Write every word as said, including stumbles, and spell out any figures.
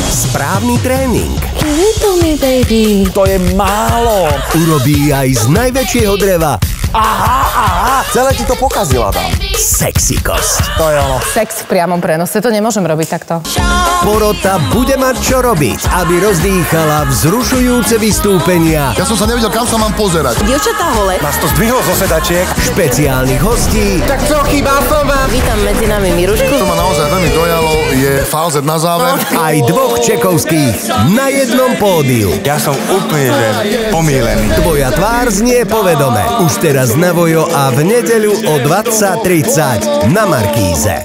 Správny tréning. To mi, baby. To je málo. Urobí aj z najväčšieho dreva Aha, aha, celé ti to pokazila tam. sexykosť. To je ono. Sex v priamom prenose, to nemôžem robiť takto. Porota bude mať čo robiť, aby rozdýchala vzrušujúce vystúpenia, Ja som sa nevedel, kam sa mám pozerať. Dievčatá hole. Nás to zdvihlo zo sedačiek. špeciálnych hostí Tak čo chýba v tom? Vítam medzi nami Mirušku. Čo ma naozaj veľmi dojalo, je falzet na záver. aj dvoch čekovských na jednom pódiu. Ja som úplne že pomýlený. Tvoja tvár znie povedome. Už teraz na Vojo a v nedeľu o dvadsať tridsať na Markíze.